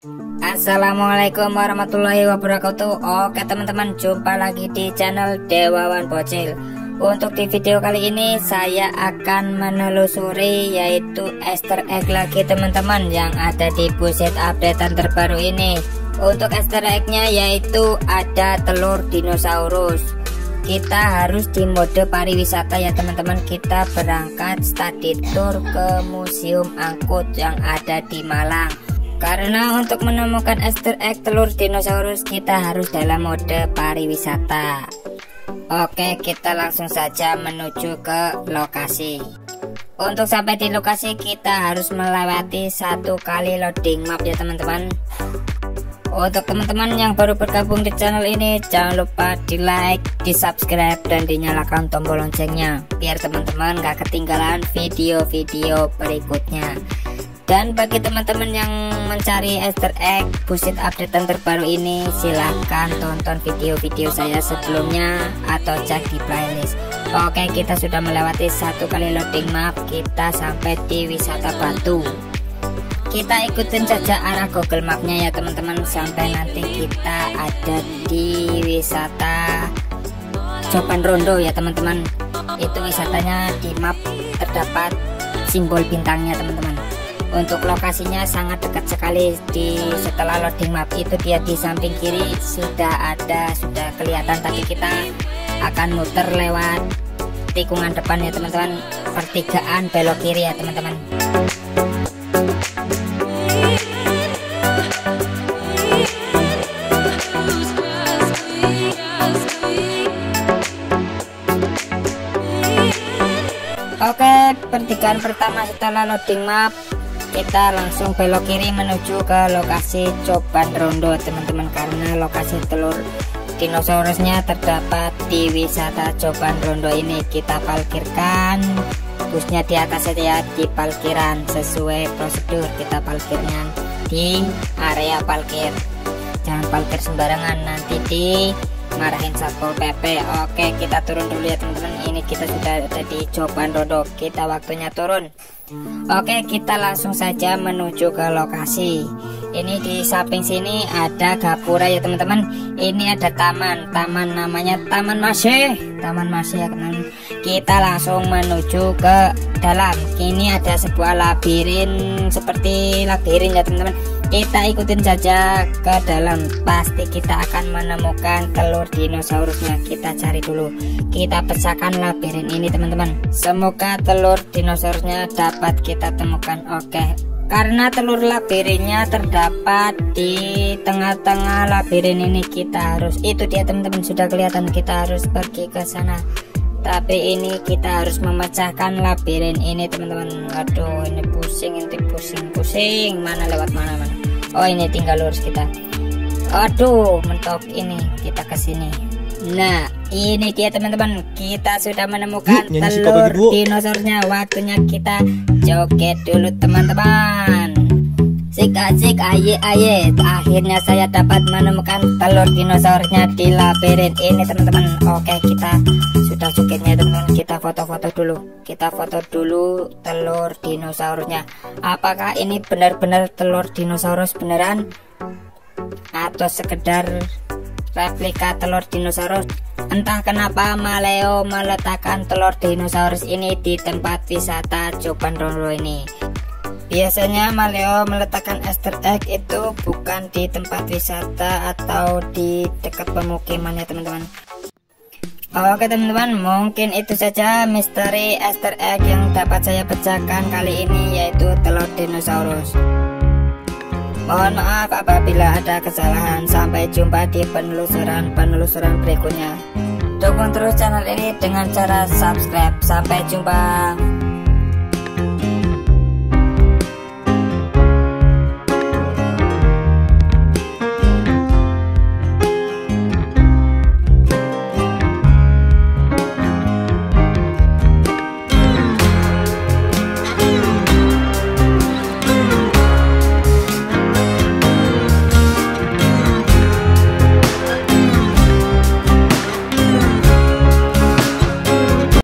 Assalamualaikum warahmatullahi wabarakatuh. Oke teman-teman, jumpa lagi di channel Dewawan Bocil. Untuk di video kali ini saya akan menelusuri yaitu Easter egg lagi teman-teman yang ada di buset updatean terbaru ini. Untuk Easter egg-nya yaitu ada telur dinosaurus. Kita harus di mode pariwisata ya teman-teman. Kita berangkat study tour ke museum angkut yang ada di Malang. Karena untuk menemukan Easter egg telur dinosaurus kita harus dalam mode pariwisata. Oke, kita langsung saja menuju ke lokasi. Untuk sampai di lokasi kita harus melewati 1 kali loading map ya teman-teman. Untuk teman-teman yang baru bergabung di channel ini, jangan lupa di like, di subscribe, dan dinyalakan tombol loncengnya biar teman-teman gak ketinggalan video-video berikutnya. Dan bagi teman-teman yang mencari Easter egg buset updatean terbaru ini, silahkan tonton video-video saya sebelumnya atau cek di playlist. Oke, kita sudah melewati 1 kali loading map. Kita sampai di wisata Batu. Kita ikutin saja arah Google Mapnya ya teman-teman, sampai nanti kita ada di wisata Coban Rondo ya teman-teman. Itu wisatanya di map terdapat simbol bintangnya teman-teman. Untuk lokasinya sangat dekat sekali. Setelah loading map itu dia di samping kiri sudah kelihatan, tapi kita akan muter lewat tikungan depan ya teman-teman. Pertigaan belok kiri ya teman-teman. Oke, pertigaan pertama setelah loading map kita langsung belok kiri menuju ke lokasi Coban Rondo teman-teman, karena lokasi telur dinosaurusnya terdapat di wisata Coban Rondo ini. Kita parkirkan busnya di atas saja di parkiran sesuai prosedur. Kita parkirnya di area parkir, jangan parkir sembarangan, nanti dimarahin Satpol PP. Oke, kita turun dulu ya teman-teman. Ini kita sudah ada di Coban Rondo, kita waktunya turun. Oke, kita langsung saja menuju ke lokasi. Ini di samping sini ada gapura ya teman-teman. Ini ada taman namanya Taman Masih ya teman-teman. Kita langsung menuju ke dalam. Ini ada sebuah labirin, seperti labirin ya teman-teman. Kita ikutin saja ke dalam, pasti kita akan menemukan telur dinosaurusnya. Kita cari dulu, kita pecahkan labirin ini teman-teman. Semoga telur dinosaurusnya dapat kita temukan. Oke, karena telur labirinnya terdapat di tengah-tengah labirin ini, kita harus, itu dia teman-teman, sudah kelihatan, kita harus pergi ke sana. Tapi ini kita harus memecahkan labirin ini teman-teman. Aduh, ini pusing, mana lewat mana. Oh, ini tinggal lurus kita. Aduh, mentok ini, kita ke sini. Nah, ini dia teman-teman, kita sudah menemukan telur dinosaurusnya. Waktunya kita joget dulu teman-teman. Asik, aye. Akhirnya saya dapat menemukan telur dinosaurusnya di labirin ini teman-teman. Oke, kita sudah jogetnya teman-teman. Kita foto-foto dulu. Kita foto dulu telur dinosaurusnya. Apakah ini benar-benar telur dinosaurus beneran atau sekedar replika telur dinosaurus? Entah kenapa Maleo meletakkan telur dinosaurus ini di tempat wisata Coban Rondo ini. Biasanya Maleo meletakkan Easter egg itu bukan di tempat wisata atau di dekat pemukiman ya teman-teman. Oke teman-teman, mungkin itu saja misteri Easter egg yang dapat saya pecahkan kali ini, yaitu telur dinosaurus. Mohon maaf apabila ada kesalahan. Sampai jumpa di penelusuran berikutnya. Dukung terus channel ini dengan cara subscribe. Sampai jumpa.